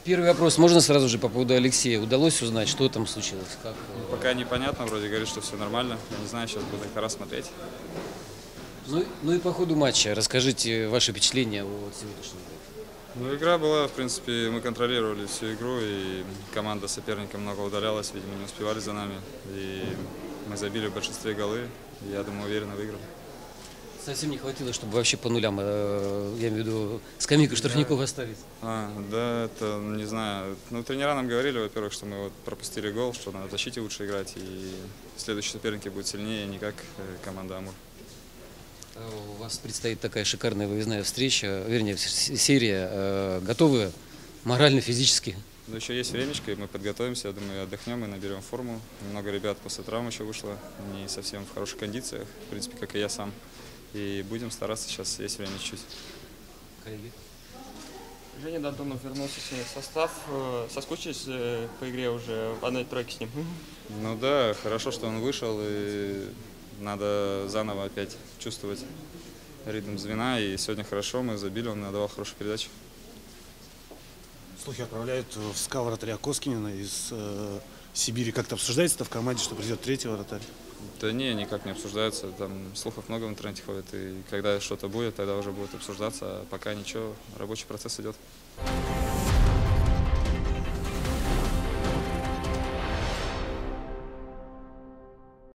Первый вопрос можно сразу же по поводу Алексея? Удалось узнать, что там случилось? Как? Пока непонятно, вроде говорит, что все нормально. Не знаю, сейчас буду доктора смотреть. Ну и по ходу матча расскажите ваши впечатления о сегодняшнем. Ну, игра была, в принципе, мы контролировали всю игру, и команда соперника много удалялась, видимо, не успевали за нами. И мы забили в большинстве голы, и, я думаю, уверенно выиграли. Совсем не хватило, чтобы вообще по нулям, я имею в виду, скамейку штрафников оставить. Да, это, не знаю, ну, тренера нам говорили, во-первых, что мы вот пропустили гол, что надо в защите лучше играть, и следующие соперники будут сильнее, не как команда «Амур». У вас предстоит такая шикарная выездная встреча, вернее, серия. Готовы морально, физически? Но еще есть времечко, и мы подготовимся, я думаю, отдохнем и наберем форму. Много ребят после травм еще вышло, не совсем в хороших кондициях, в принципе, как и я сам. И будем стараться, сейчас есть время чуть-чуть. Коллеги? Женя Дантонов вернулся сегодня в состав. Соскучились по игре уже в одной тройке с ним? Ну да, хорошо, что он вышел, и надо заново опять чувствовать ритм звена. И сегодня хорошо, мы забили, он надавал хорошую передачу. Слухи отправляют в СКА вратаря Коскинина из Сибири. Как-то обсуждается это в команде, что придет третий вратарь? Да не, никак не обсуждается. Там слухов много в интернете ходит. И когда что-то будет, тогда уже будет обсуждаться. А пока ничего, рабочий процесс идет.